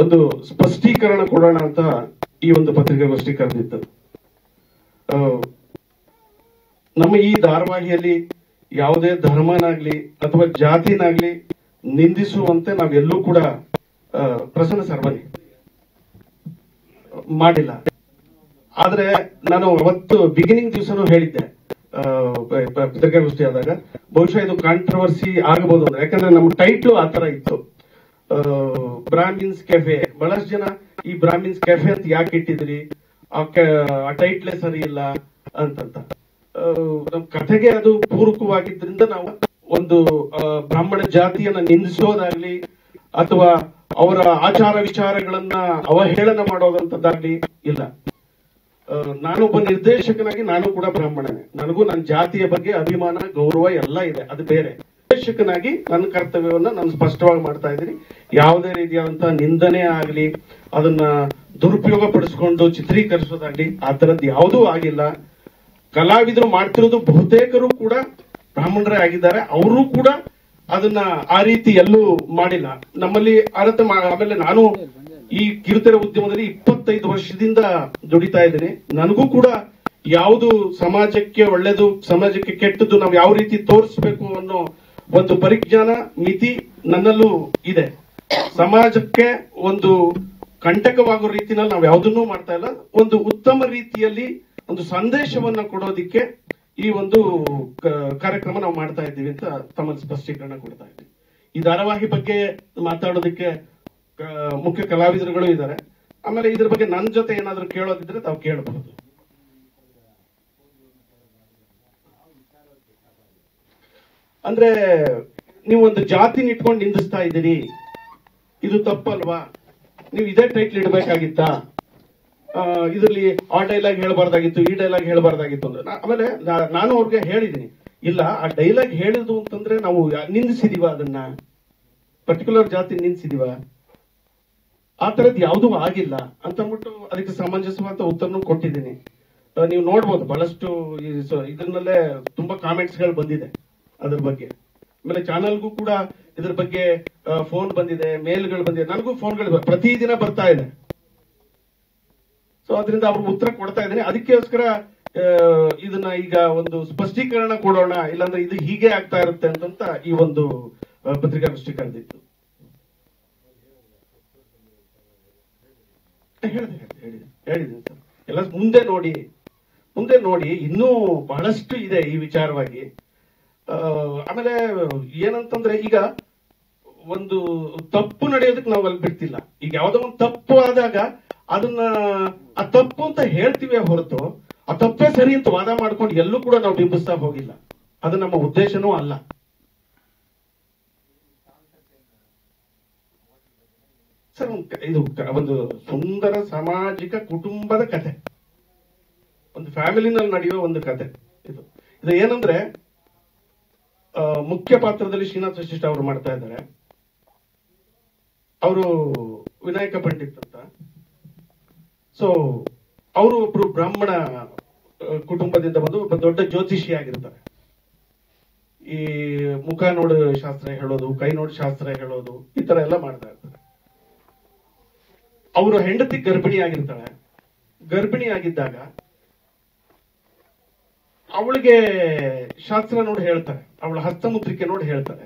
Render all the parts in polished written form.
ಒಂದು ಸ್ಪಷ್ಟೀಕರಣ ಕೊಡೋಣ ಅಂತ ಈ ಒಂದು ಪತ್ರಿಕಾಗೋಷ್ಠಿ ಕರೆದಿತ್ತು. ನಮ್ಮ ಈ ಧಾರಾವಾಹಿಯಲ್ಲಿ ಯಾವುದೇ ಧರ್ಮನಾಗ್ಲಿ ಅಥವಾ ಜಾತಿನಾಗ್ಲಿ ನಿಂದಿಸುವಂತೆ ನಾವೆಲ್ಲೂ ಕೂಡ ಪ್ರಸನ್ನ ಸರ್ವನಿ ಮಾಡಿಲ್ಲ. ಆದ್ರೆ ನಾನು ಅವತ್ತು ಬಿಗಿನಿಂಗ್ ದಿವಸನೂ ಹೇಳಿದ್ದೆ ಪತ್ರಿಕಾಗೋಷ್ಠಿ ಆದಾಗ, ಬಹುಶಃ ಇದು ಕಾಂಟ್ರವರ್ಸಿ ಆಗಬಹುದು ಅಂತ. ಯಾಕಂದ್ರೆ ನಮ್ಮ ಟೈಟ್ಲು ಆತರ ಇತ್ತು, ಬ್ರಾಹ್ಮಿನ್ಸ್ ಕೆಫೆ. ಬಹಳಷ್ಟು ಜನ ಈ ಬ್ರಾಹ್ಮಿನ್ಸ್ ಕೆಫೆ ಅಂತ ಯಾಕೆ ಇಟ್ಟಿದ್ರಿ, ಆ ಟೈಟ್ಲೇ ಸರಿ ಇಲ್ಲ ಅಂತಂತ. ನಮ್ ಕಥೆಗೆ ಅದು ಪೂರಕವಾಗಿದ್ರಿಂದ ನಾವು ಒಂದು ಬ್ರಾಹ್ಮಣ ಜಾತಿಯನ್ನ ನಿಂದಿಸೋದಾಗ್ಲಿ ಅಥವಾ ಅವರ ಆಚಾರ ವಿಚಾರಗಳನ್ನ ಅವಹೇಳನ ಮಾಡೋದಂತದ್ದಾಗ್ಲಿ ಇಲ್ಲ. ನಾನೊಬ್ಬ ನಿರ್ದೇಶಕನಾಗಿ ನಾನು ಕೂಡ ಬ್ರಾಹ್ಮಣನೇ, ನನಗೂ ನನ್ನ ಜಾತಿಯ ಬಗ್ಗೆ ಅಭಿಮಾನ ಗೌರವ ಎಲ್ಲ ಇದೆ, ಅದು ಬೇರೆ. ನಿರ್ದೇಶಕನಾಗಿ ನನ್ನ ಕರ್ತವ್ಯವನ್ನ ನಾನು ಸ್ಪಷ್ಟವಾಗಿ ಮಾಡ್ತಾ ಇದ್ದೀನಿ. ಯಾವುದೇ ರೀತಿಯಾದಂತಹ ನಿಂದನೆ ಆಗ್ಲಿ, ಅದನ್ನ ದುರುಪಯೋಗ ಪಡಿಸ್ಕೊಂಡು ಚಿತ್ರೀಕರಿಸೋದಾಗ್ಲಿ ಆ ತರದ್ದು ಯಾವುದೂ ಆಗಿಲ್ಲ. ಕಲಾವಿದರು ಮಾಡ್ತಿರೋದು ಬಹುತೇಕರು ಕೂಡ ಬ್ರಾಹ್ಮಣರೇ ಆಗಿದ್ದಾರೆ, ಅವರು ಕೂಡ ಅದನ್ನ ಆ ರೀತಿ ಎಲ್ಲೂ ಮಾಡಿಲ್ಲ. ನಮ್ಮಲ್ಲಿ ಆಮೇಲೆ ನಾನು ಈ ಕಿರುತೆರೆ ಉದ್ಯಮದಲ್ಲಿ 25 ವರ್ಷದಿಂದ ದುಡಿತಾ ಇದ್ದೀನಿ. ನನಗೂ ಕೂಡ ಯಾವುದು ಸಮಾಜಕ್ಕೆ ಒಳ್ಳೇದು, ಸಮಾಜಕ್ಕೆ ಕೆಟ್ಟದ್ದು, ನಾವು ಯಾವ ರೀತಿ ತೋರಿಸ್ಬೇಕು ಅನ್ನೋ ಒಂದು ಪರಿಜ್ಞಾನ ಮಿತಿ ನನ್ನಲ್ಲೂ ಇದೆ. ಸಮಾಜಕ್ಕೆ ಒಂದು ಕಂಟಕವಾಗೋ ರೀತಿಯಲ್ಲಿ ನಾವು ಯಾವುದನ್ನೂ ಮಾಡ್ತಾ ಇಲ್ಲ. ಒಂದು ಉತ್ತಮ ರೀತಿಯಲ್ಲಿ ಒಂದು ಸಂದೇಶವನ್ನ ಕೊಡೋದಿಕ್ಕೆ ಈ ಒಂದು ಕಾರ್ಯಕ್ರಮ ನಾವು ಮಾಡ್ತಾ ಇದ್ದೀವಿ ಅಂತ ತಮ್ಮಲ್ಲಿ ಸ್ಪಷ್ಟೀಕರಣ ಕೊಡ್ತಾ ಇದ್ದೀವಿ. ಈ ಧಾರಾವಾಹಿ ಬಗ್ಗೆ ಮಾತಾಡೋದಕ್ಕೆ ಮುಖ್ಯ ಕಲಾವಿದರುಗಳು ಇದ್ದಾರೆ. ಆಮೇಲೆ ಇದ್ರ ಬಗ್ಗೆ ನನ್ನ ಜೊತೆ ಏನಾದ್ರು ಕೇಳೋದಿದ್ರೆ ತಾವು ಕೇಳಬಹುದು. ಅಂದ್ರೆ ನೀವು ಒಂದು ಜಾತಿನ ಇಟ್ಕೊಂಡು ನಿಂದಿಸ್ತಾ ಇದ್ದೀರಿ, ಇದು ತಪ್ಪಲ್ವಾ? ನೀವು ಇದೇ ಟೈಟ್ಲ್ ಇಡಬೇಕಾಗಿತ್ತಾ? ಇದರಲ್ಲಿ ಆ ಡೈಲಾಗ್ ಹೇಳಬಾರ್ದಾಗಿತ್ತು, ಈ ಡೈಲಾಗ್ ಹೇಳಬಾರ್ದಾಗಿತ್ತು ಅಂದ್ರೆ. ಆಮೇಲೆ ನಾನು ಅವ್ರಿಗೆ ಹೇಳಿದ್ದೀನಿ, ಇಲ್ಲ ಆ ಡೈಲಾಗ್ ಹೇಳಿದ್ರು ಅಂತಂದ್ರೆ ನಾವು ನಿಂದಿಸಿದೀವ, ಅದನ್ನ ಪರ್ಟಿಕ್ಯುಲರ್ ಜಾತಿ ನಿಂದಿಸಿದೀವ, ಆ ತರದ್ ಯಾವುದೂ ಆಗಿಲ್ಲ ಅಂತ ಅಂದ್ಬಿಟ್ಟು ಅದಕ್ಕೆ ಸಮಂಜಸವಾದ ಉತ್ತರನೂ ಕೊಟ್ಟಿದ್ದೀನಿ. ನೀವು ನೋಡ್ಬೋದು, ಬಹಳಷ್ಟು ಇದನ್ನಲ್ಲೇ ತುಂಬಾ ಕಾಮೆಂಟ್ಸ್ ಗಳು ಬಂದಿದೆ ಅದ್ರ ಬಗ್ಗೆ. ಆಮೇಲೆ ಚಾನಲ್ಗೂ ಕೂಡ ಇದ್ರ ಬಗ್ಗೆ ಫೋನ್ ಬಂದಿದೆ, ಮೇಲ್ಗಳು ಬಂದಿದೆ, ನನಗೂ ಫೋನ್ಗಳು ಪ್ರತಿದಿನ ಬರ್ತಾ ಇದೆ. ಸೊ ಅದರಿಂದ ಅವ್ರಿಗೆ ಉತ್ತರ ಕೊಡ್ತಾ ಇದ್ದೀನಿ. ಅದಕ್ಕೋಸ್ಕರ ಇದನ್ನ ಈಗ ಒಂದು ಸ್ಪಷ್ಟೀಕರಣ ಕೊಡೋಣ, ಇಲ್ಲಾಂದ್ರೆ ಇದು ಹೀಗೆ ಆಗ್ತಾ ಇರುತ್ತೆ ಅಂತಂತ ಈ ಒಂದು ಪತ್ರಿಕಾಗೋಷ್ಠಿ ಕರೆದಿತ್ತು. ಹೇಳಿದ್ದೀನಿ ಸರ್, ಎಲ್ಲ ಮುಂದೆ ನೋಡಿ ಇನ್ನೂ ಬಹಳಷ್ಟು ಇದೆ ಈ ವಿಚಾರವಾಗಿ. ಆಮೇಲೆ ಏನಂತಂದ್ರೆ, ಈಗ ಒಂದು ತಪ್ಪು ನಡೆಯೋದಕ್ಕೆ ನಾವು ಅಲ್ಲಿ ಬಿಡ್ತಿಲ್ಲ. ಈಗ ಯಾವ್ದೋ ಒಂದು ತಪ್ಪು ಆದಾಗ ಅದನ್ನ ಆ ತಪ್ಪು ಅಂತ ಹೇಳ್ತೀವಿ ಹೊರತು ಆ ತಪ್ಪೇ ಸರಿ ಅಂತ ವಾದ ಮಾಡ್ಕೊಂಡು ಎಲ್ಲೂ ಕೂಡ ನಾವು ಬಿಂಬಿಸ್ತಾ ಹೋಗಿಲ್ಲ. ಅದು ನಮ್ಮ ಉದ್ದೇಶನೂ ಅಲ್ಲ. ಸರ್, ಇದು ಒಂದು ಸುಂದರ ಸಾಮಾಜಿಕ ಕುಟುಂಬದ ಕತೆ, ಒಂದು ಫ್ಯಾಮಿಲಿನಲ್ಲಿ ನಡೆಯುವ ಒಂದು ಕತೆ ಇದು. ಏನಂದ್ರೆ ಮುಖ್ಯ ಪಾತ್ರದಲ್ಲಿ ಶ್ರೀನಾಥ್ ವಶಿಷ್ಠ ಅವರು ಮಾಡ್ತಾ ಇದ್ದಾರೆ. ಅವರು ವಿನಾಯಕ ಪಂಡಿತ್ ಅಂತ. ಸೊ ಅವರು ಒಬ್ರು ಬ್ರಾಹ್ಮಣ ಕುಟುಂಬದಿಂದ ಬಂದು ಒಬ್ಬ ದೊಡ್ಡ ಜ್ಯೋತಿಷಿ ಆಗಿರ್ತಾರೆ. ಈ ಮುಖ ನೋಡು ಶಾಸ್ತ್ರ ಹೇಳೋದು, ಕೈ ನೋಡು ಶಾಸ್ತ್ರ ಹೇಳೋದು, ಈ ತರ ಎಲ್ಲ ಮಾಡ್ತಾ ಇರ್ತಾರೆ. ಅವರು ಹೆಂಡತಿ ಗರ್ಭಿಣಿ ಆಗಿರ್ತಾಳೆ. ಗರ್ಭಿಣಿ ಆಗಿದ್ದಾಗ ಅವಳಿಗೆ ಶಾಸ್ತ್ರ ನೋಡಿ ಹೇಳ್ತಾರೆ, ಅವಳ ಹಸ್ತಮುದ್ರಿಕೆ ನೋಡಿ ಹೇಳ್ತಾರೆ.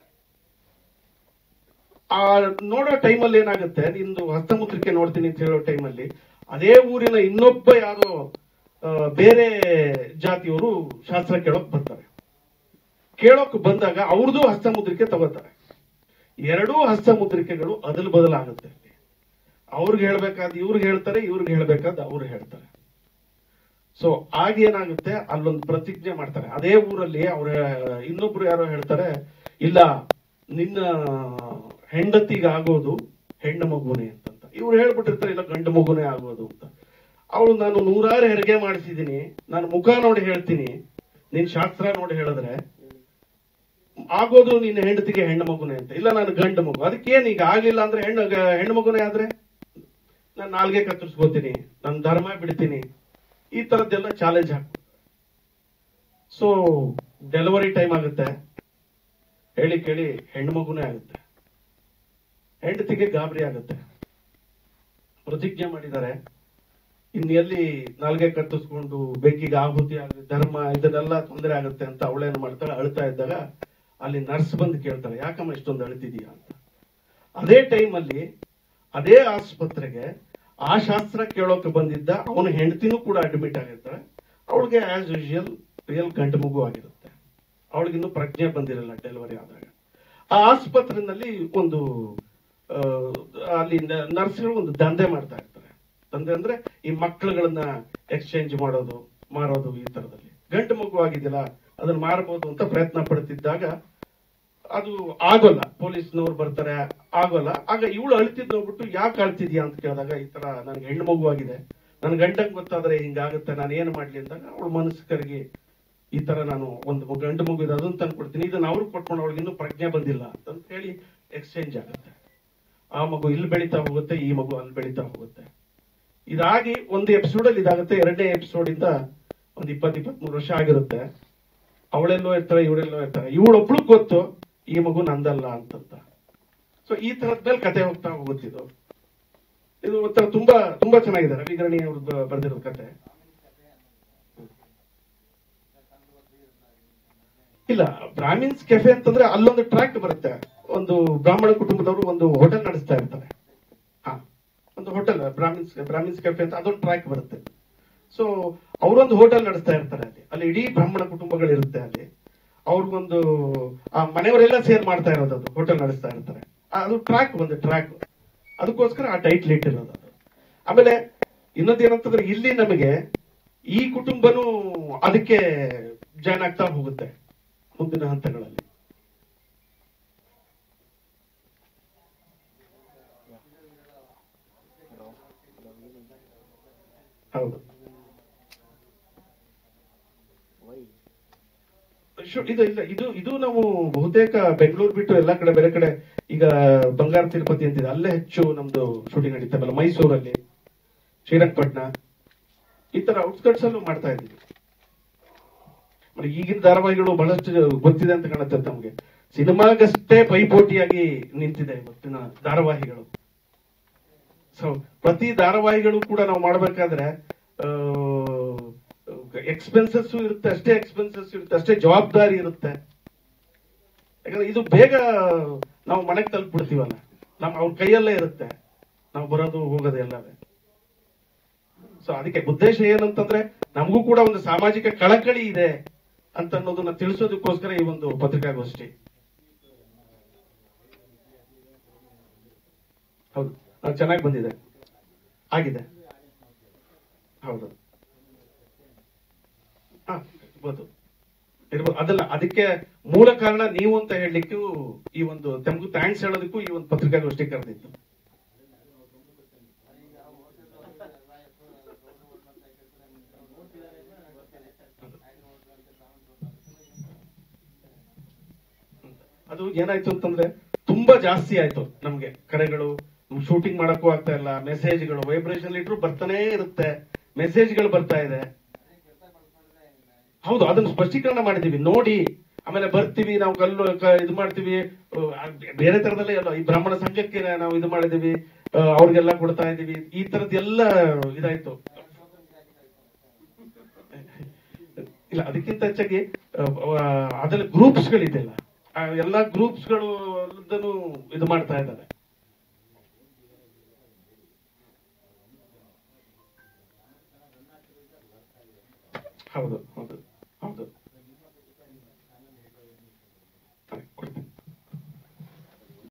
ಆ ನೋಡೋ ಟೈಮಲ್ಲಿ ಏನಾಗುತ್ತೆ, ನಿಂದು ಹಸ್ತಮುದ್ರಿಕೆ ನೋಡ್ತೀನಿ ಅಂತ ಹೇಳೋ ಟೈಮಲ್ಲಿ ಅದೇ ಊರಿನ ಇನ್ನೊಬ್ಬ ಯಾರೋ ಬೇರೆ ಜಾತಿಯವರು ಶಾಸ್ತ್ರ ಕೇಳೋಕ್ ಬರ್ತಾರೆ. ಕೇಳೋಕ್ ಬಂದಾಗ ಅವ್ರದ್ದು ಹಸ್ತಮುದ್ರಿಕೆ ತಗೋತಾರೆ. ಎರಡೂ ಹಸ್ತಮುದ್ರಿಕೆಗಳು ಅದಲು ಬದಲಾಗುತ್ತೆ. ಅವ್ರಿಗೆ ಹೇಳ್ಬೇಕಾದ ಇವ್ರಿಗೆ ಹೇಳ್ತಾರೆ, ಇವ್ರಿಗೆ ಹೇಳ್ಬೇಕಾದ ಅವ್ರು ಹೇಳ್ತಾರೆ. ಸೊ ಆಗೇನಾಗುತ್ತೆ, ಅಲ್ಲೊಂದು ಪ್ರತಿಜ್ಞೆ ಮಾಡ್ತಾರೆ. ಅದೇ ಊರಲ್ಲಿ ಅವ್ರ ಇನ್ನೊಬ್ರು ಯಾರೋ ಹೇಳ್ತಾರೆ, ಇಲ್ಲ ನಿನ್ನ ಹೆಂಡತಿಗಾಗೋದು ಹೆಣ್ಣು ಮಗುನೇ ಅಂತಂತ. ಇವ್ರು ಹೇಳ್ಬಿಟ್ಟಿರ್ತಾರೆ, ಇಲ್ಲ ಗಂಡು ಮಗುನೇ ಆಗೋದು ಅಂತ. ಅವಳು, ನಾನು 100 ಹೆರಿಗೆ ಮಾಡಿಸಿದೀನಿ, ನಾನು ಮುಖ ನೋಡಿ ಹೇಳ್ತೀನಿ, ನಿನ್ ಶಾಸ್ತ್ರ ನೋಡಿ ಹೇಳಿದ್ರೆ ಆಗೋದು ನಿನ್ನ ಹೆಂಡತಿಗೆ ಹೆಣ್ಣು ಮಗುನೇ ಅಂತ. ಇಲ್ಲ ನಾನು ಗಂಡು ಮಗು, ಅದಕ್ಕೇನ್ ಈಗ ಆಗ್ಲಿಲ್ಲ ಅಂದ್ರೆ ಹೆಣ್ಣು ಮಗುನೇ ಆದ್ರೆ ನಾನು ನಾಲ್ಗೆ ಕತ್ತರಿಸ್ಕೋತೀನಿ, ನನ್ನ ಧರ್ಮ ಬಿಡ್ತೀನಿ, ಈ ತರದ್ದೆಲ್ಲ ಚಾಲೆಂಜ್ ಹಾಕ್ತಾರೆ. ಸೊ ಡೆಲಿವರಿ ಟೈಮ್ ಆಗುತ್ತೆ, ಹೇಳಿ ಕೇಳಿ ಹೆಣ್ಣು ಮಗುನೇ ಆಗುತ್ತೆ. ಹೆಂಡತಿಗೆ ಗಾಬರಿ ಆಗುತ್ತೆ, ಪ್ರತಿಜ್ಞೆ ಮಾಡಿದ್ದಾರೆ. ಇನ್ನು ಎಲ್ಲಿ ನಾಲ್ಗೆ ಕತ್ತಿಸ್ಕೊಂಡು ಬೆಂಕಿಗೆ ಆಹುತಿ ಆಗಲಿ, ಧರ್ಮ ಇದನ್ನೆಲ್ಲ ತೊಂದರೆ ಆಗುತ್ತೆ ಅಂತ ಅವಳೇನು ಮಾಡ್ತಾಳೆ, ಅಳ್ತಾ ಇದ್ದಾಗ ಅಲ್ಲಿ ನರ್ಸ್ ಬಂದು ಕೇಳ್ತಾಳೆ, ಯಾಕಮ್ಮ ಇಷ್ಟೊಂದು ಅಳ್ತಿದೀಯ ಅಂತ. ಅದೇ ಟೈಮಲ್ಲಿ ಅದೇ ಆಸ್ಪತ್ರೆಗೆ ಆ ಶಾಸ್ತ್ರ ಕೇಳೋಕೆ ಬಂದಿದ್ದ ಅವನ ಹೆಂಡತಿನೂ ಕೂಡ ಅಡ್ಮಿಟ್ ಆಗಿರ್ತಾಳೆ. ಅವಳಿಗೆ ಆಸ್ ಯೂಶುವಲ್ ರಿಯಲ್ ಗಂಟು ಮಗು ಆಗಿರುತ್ತೆ. ಅವಳಿಗಿನ್ನೂ ಪ್ರಜ್ಞೆ ಬಂದಿರಲ್ಲ ಡೆಲಿವರಿ ಆದಾಗ. ಆ ಆಸ್ಪತ್ರೆಯಲ್ಲಿ ಒಂದು ಅಲ್ಲಿ ನರ್ಸ್ಗಳು ಒಂದು ದಂಧೆ ಮಾಡ್ತಾ ಇರ್ತಾರೆ. ದಂಧೆ ಅಂದ್ರೆ ಈ ಮಕ್ಕಳುಗಳನ್ನ ಎಕ್ಸ್ಚೇಂಜ್ ಮಾಡೋದು, ಮಾರೋದು, ಈ ತರದಲ್ಲಿ. ಗಂಟು ಮಗು ಆಗಿದ್ದಿಲ್ಲ, ಅದನ್ನ ಮಾರಬಹುದು ಅಂತ ಪ್ರಯತ್ನ ಪಡ್ತಿದ್ದಾಗ ಅದು ಆಗೋಲ್ಲ. ಪೊಲೀಸ್ನವ್ರು ಬರ್ತಾರೆ, ಆಗೋಲ್ಲ. ಆಗ ಇವಳು ಅಳ್ತಿದ್ ನೋಡ್ಬಿಟ್ಟು ಯಾಕೆ ಅಳ್ತಿದ್ಯಾ ಅಂತ ಕೇಳಿದಾಗ, ಈ ತರ ನನಗೆ ಹೆಣ್ಣು ಮಗು ಆಗಿದೆ, ನನ್ ಗಂಡಂಗ್ ಗೊತ್ತಾದ್ರೆ ಹಿಂಗಾಗುತ್ತೆ, ನಾನು ಏನು ಮಾಡ್ಲಿ ಅಂದಾಗ ಅವಳು ಮನಸ್ಸು ಕರಗಿ, ಈ ತರ ನಾನು ಒಂದು ಗಂಡು ಮಗು ಇದೆ ಅದನ್ನ ತಂದು ಕೊಡ್ತೀನಿ, ಇದನ್ನ ಅವ್ರು ಕೊಟ್ಕೊಂಡು ಅವಳಿಗೆ ಇನ್ನೂ ಪ್ರಜ್ಞೆ ಬಂದಿಲ್ಲ ಅಂತ ಹೇಳಿ ಎಕ್ಸ್ಚೇಂಜ್ ಆಗುತ್ತೆ. ಆ ಮಗು ಇಲ್ಲಿ ಬೆಳೀತಾ ಹೋಗುತ್ತೆ, ಈ ಮಗು ಅಲ್ಲಿ ಬೆಳೀತಾ ಹೋಗುತ್ತೆ. ಇದಾಗಿ ಒಂದು ಎಪಿಸೋಡ್ ಅಲ್ಲಿ ಇದಾಗುತ್ತೆ. ಎರಡನೇ ಎಪಿಸೋಡ್ ಇಂದ ಒಂದು 20-23 ವರ್ಷ ಆಗಿರುತ್ತೆ. ಅವಳೆಲ್ಲೋ ಇರ್ತಾರೆ, ಇವಳೆಲ್ಲೋ ಇರ್ತಾರೆ. ಇವಳೊಬ್ಳು ಗೊತ್ತು ಈ ಮಗು ನಂದಲ್ಲ ಅಂತಂತ. ಸೊ ಈ ತರದ ಮೇಲೆ ಕತೆ ಹೋಗ್ತಾ ಹೋಗುತ್ತಿದ್ದು. ಇದು ಒಂಥರ ತುಂಬಾ ತುಂಬಾ ಚೆನ್ನಾಗಿದೆ. ರವಿಗರಣಿ ಅವ್ರದ್ದು ಬರೆದಿರೋ ಕತೆ. ಇಲ್ಲ, ಬ್ರಾಹ್ಮಿನ್ಸ್ ಕೆಫೆ ಅಂತಂದ್ರೆ ಅಲ್ಲೊಂದು ಟ್ರ್ಯಾಕ್ ಬರುತ್ತೆ. ಒಂದು ಬ್ರಾಹ್ಮಣ ಕುಟುಂಬದವರು ಒಂದು ಹೋಟೆಲ್ ನಡೆಸ್ತಾ ಇರ್ತಾರೆ. ಒಂದು ಹೋಟೆಲ್ ಬ್ರಾಹ್ಮಿನ್ಸ್ ಕೆಫೆ ಅಂತ ಅದೊಂದು ಟ್ರ್ಯಾಕ್ ಬರುತ್ತೆ. ಸೊ ಅವರೊಂದು ಹೋಟೆಲ್ ನಡೆಸ್ತಾ ಇರ್ತಾರೆ. ಅಲ್ಲಿ ಇಡೀ ಬ್ರಾಹ್ಮಣ ಕುಟುಂಬಗಳಿರುತ್ತೆ. ಅಲ್ಲಿ ಅವ್ರಿಗೊಂದು ಆ ಮನೆಯವರೆಲ್ಲ ಸೇರ್ ಮಾಡ್ತಾ ಇರೋದು, ಅದು ಹೋಟೆಲ್ ನಡೆಸ್ತಾ ಇರ್ತಾರೆ. ಅದು ಟ್ರ್ಯಾಕ್, ಒಂದು ಟ್ರ್ಯಾಕ್. ಅದಕ್ಕೋಸ್ಕರ ಆ ಟೈಟ್ಲ್ ಇಟ್ಟಿರೋದು ಅದು. ಆಮೇಲೆ ಇನ್ನೊಂದೇನಂತಂದ್ರೆ ಇಲ್ಲಿ ನಮಗೆ ಈ ಕುಟುಂಬನೂ ಅದಕ್ಕೆ ಜಾಯ್ನ್ ಆಗ್ತಾ ಹೋಗುತ್ತೆ ಮುಂದಿನ ಹಂತಗಳಲ್ಲಿ. ಹೌದು, ಇದು ಇಲ್ಲ, ಇದು ನಾವು ಬಹುತೇಕ ಬೆಂಗಳೂರು ಬಿಟ್ಟು ಎಲ್ಲಾ ಕಡೆ, ಬೇರೆ ಕಡೆ, ಈಗ ಬಂಗಾರ ತಿರುಪತಿ ಅಂತಿದೆ, ಅಲ್ಲೇ ಹೆಚ್ಚು ನಮ್ದು ಶೂಟಿಂಗ್ ನಡೀತಾವಲ್ಲ. ಮೈಸೂರಲ್ಲಿ, ಶ್ರೀರಂಗಪಟ್ಟಣ, ಈ ತರ ಔಟ್ಸ್ಕಟ್ಸ್ ಅಲ್ಲೂ ಮಾಡ್ತಾ ಇದ್ದೀವಿ. ಈಗಿನ ಧಾರಾವಾಹಿಗಳು ಬಹಳಷ್ಟು ಗೊತ್ತಿದೆ ಅಂತ ಕಾಣುತ್ತೆ ನಮ್ಗೆ. ಸಿನಿಮಾಗಷ್ಟೇ ಪೈಪೋಟಿಯಾಗಿ ನಿಂತಿದೆ ಇವತ್ತಿನ ಧಾರಾವಾಹಿಗಳು. ಸೊ ಪ್ರತಿ ಧಾರಾವಾಹಿಗಳು ಕೂಡ ನಾವು ಮಾಡಬೇಕಾದ್ರೆ ಎಕ್ಸ್ಪೆನ್ಸಸ್ ಇರುತ್ತೆ, ಅಷ್ಟೇ ಎಕ್ಸ್ಪೆನ್ಸಸ್ ಇರುತ್ತೆ, ಅಷ್ಟೇ ಜವಾಬ್ದಾರಿ ಇರುತ್ತೆ. ಯಾಕಂದ್ರೆ ಇದು ಬೇಗ ನಾವು ಮನೆಗೆ ತಲುಪಿಬಿಡ್ತೀವಲ್ಲ, ಅವ್ರ ಕೈಯಲ್ಲೇ ಇರುತ್ತೆ, ನಾವು ಬರೋದು ಹೋಗೋದು ಎಲ್ಲವೇ. ಸೊ ಅದಕ್ಕೆ ಉದ್ದೇಶ ಏನಂತಂದ್ರೆ ನಮಗೂ ಕೂಡ ಒಂದು ಸಾಮಾಜಿಕ ಕಳಕಳಿ ಇದೆ ಅಂತ ಅನ್ನೋದನ್ನ ತಿಳಿಸೋದಕ್ಕೋಸ್ಕರ ಈ ಒಂದು ಪತ್ರಿಕಾಗೋಷ್ಠಿ. ಹೌದು, ಚೆನ್ನಾಗಿ ಬಂದಿದೆ, ಆಗಿದೆ. ಹೌದು, ಇರ್ಬೋದು. ಅದಲ್ಲ, ಅದಕ್ಕೆ ಮೂಲ ಕಾರಣ ನೀವು ಅಂತ ಹೇಳಲಿಕ್ಕೂ, ಈ ಒಂದು ತಮಗೂ ಥ್ಯಾಂಕ್ಸ್ ಹೇಳೋದಕ್ಕೂ ಈ ಒಂದು ಪತ್ರಿಕಾಗೋಷ್ಠಿ ಕರೆದಿತ್ತು. ಅದು ಏನಾಯ್ತು ಅಂತಂದ್ರೆ ತುಂಬಾ ಜಾಸ್ತಿ ಆಯ್ತು ನಮ್ಗೆ ಕರೆಗಳು. ಶೂಟಿಂಗ್ ಮಾಡಕ್ಕೂ ಆಗ್ತಾ ಇಲ್ಲ. ಮೆಸೇಜ್ಗಳು ವೈಬ್ರೇಷನ್ ಇಟ್ರು ಬರ್ತಾನೆ ಇರುತ್ತೆ, ಮೆಸೇಜ್ಗಳು ಬರ್ತಾ ಇದೆ. ಹೌದು, ಅದನ್ನು ಸ್ಪಷ್ಟೀಕರಣ ಮಾಡಿದೀವಿ ನೋಡಿ. ಆಮೇಲೆ ಬರ್ತೀವಿ ನಾವು, ಇದು ಮಾಡ್ತೀವಿ, ಬೇರೆ ತರದಲ್ಲೇ ಎಲ್ಲ ಈ ಬ್ರಾಹ್ಮಣ ಸಂಘಕ್ಕೆ ನಾವು ಇದು ಮಾಡಿದೀವಿ, ಅವ್ರಿಗೆಲ್ಲ ಕೊಡ್ತಾ ಇದೀವಿ, ಈ ತರದ್ದೆಲ್ಲ ಇದಾಯ್ತು. ಇಲ್ಲ, ಅದಕ್ಕಿಂತ ಹೆಚ್ಚಾಗಿ ಅದ್ರಲ್ಲಿ ಗ್ರೂಪ್ಸ್ಗಳಿದೆಲ್ಲ, ಎಲ್ಲಾ ಗ್ರೂಪ್ಸ್ಗಳು ಇದು ಮಾಡ್ತಾ ಇದ್ದಾರೆ. ಹೌದು ಹೌದು.